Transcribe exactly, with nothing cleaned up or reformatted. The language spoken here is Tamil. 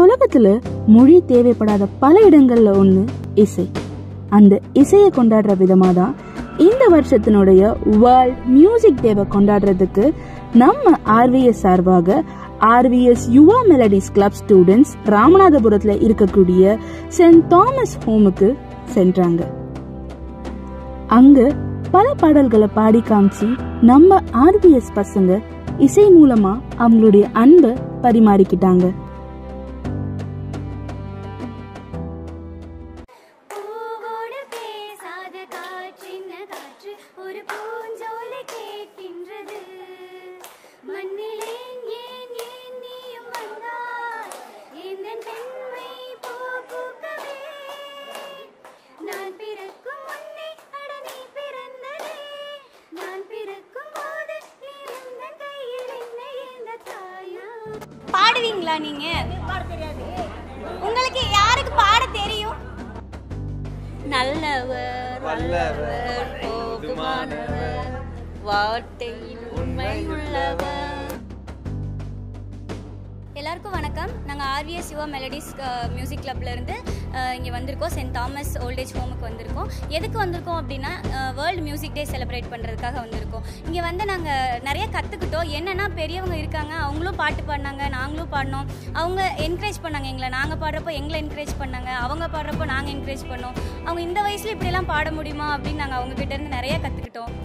உலகத்துல மொழி தேவைப்படாத பல இடங்கள்ல ஒண்ணு இசை. அந்த இசையை கொண்டாடுற விதமா தான் இந்த வருஷத்தினுடைய வேர்ல்ட் மியூசிக் டேவை கொண்டாடுறதுக்கு நம்ம ஆர்விஎஸ் சார்பாக RVS Yuva melodies club students ராமநாதபுரத்துல இருக்கக்கூடிய சென்ட் தாமஸ் ஹோமுக்கு சென்றாங்க. அங்க பல பாடல்களை பாடி காமிச்சு நம்ம ஆர்விஎஸ் பசங்க இசை மூலமா அவங்களுடைய அன்பை பரிமாறிக்கிட்டாங்க. பாடுவீங்களா நீங்க? உங்களுக்கு யாருக்கு பாட தெரியும்? நல்லவர் நல்லவர் போதுமானவர் வார்த்தையில் உண்மை உள்ளவர். எல்லாருக்கும் வணக்கம். நாங்கள் ஆர்விஎஸ் யுவா மெலடிஸ் மியூசிக் கிளப்லேருந்து இங்கே வந்திருக்கோம். சென்ட் தாமஸ் ஓல்டேஜ் ஹோமுக்கு வந்திருக்கோம். எதுக்கு வந்திருக்கோம் அப்படின்னா வேர்ல்டு மியூசிக் டே செலிப்ரேட் பண்ணுறதுக்காக வந்திருக்கோம். இங்கே வந்து நாங்கள் நிறைய கற்றுக்கிட்டோம். என்னென்னா பெரியவங்க இருக்காங்க, அவங்களும் பாட்டு பாடினாங்க, நாங்களும் பாடினோம். அவங்க என்கரேஜ் பண்ணாங்க எங்களை. நாங்கள் பாடுறப்போ எங்களை என்கரேஜ் பண்ணாங்க, அவங்க பாடுறப்போ நாங்கள் என்கரேஜ் பண்ணோம். அவங்க இந்த வயசில் இப்படியெல்லாம் பாட முடியுமா அப்படின்னு நாங்கள் அவங்ககிட்ட இருந்து நிறைய கற்றுக்கிட்டோம்.